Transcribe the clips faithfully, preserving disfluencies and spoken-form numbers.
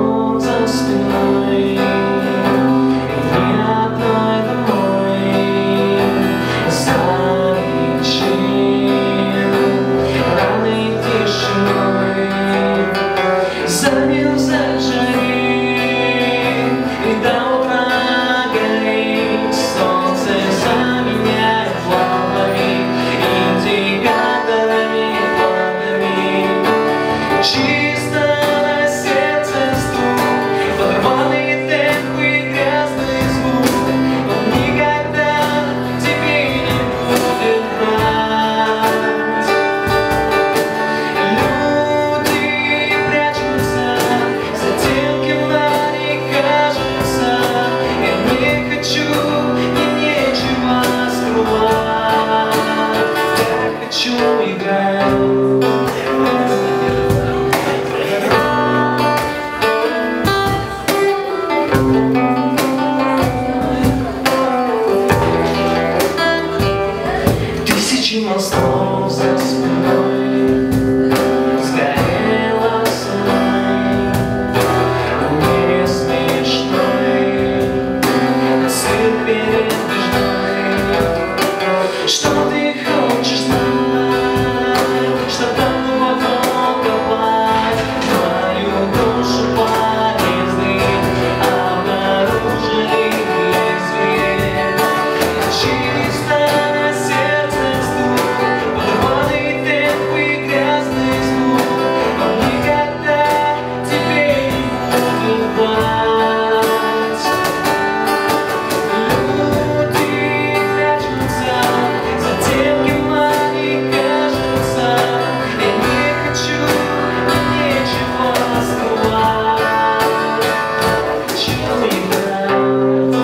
стол за спиной, ни одной домой, замечен ранней тишиной, замерзать жари и до утра горит солнце, заменяет лампами, индикаторами, флагами. Чисто на сердце стук, подорванный темп и грязный звук. Он никогда тебе не будет брать. Люди прячутся за тем, кем они кажутся. Я не хочу и нечего скрывать. Я хочу играть. Тысячи мостов за спиной сгорела ценой, не смешной цирк передвижной. Что ты хочешь знать, что там глубоко копать, твою душу полезны обнаружили лезвие. Чисто на сердце стук, подорванный темп и грязный звук. Он никогда тебе не будет брать. Люди прячутся за тем, кем они кажутся. Я не хочу и нечего скрывать. Хочу играть.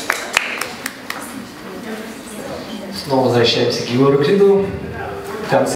Снова возвращаемся к Егору Криду. В конце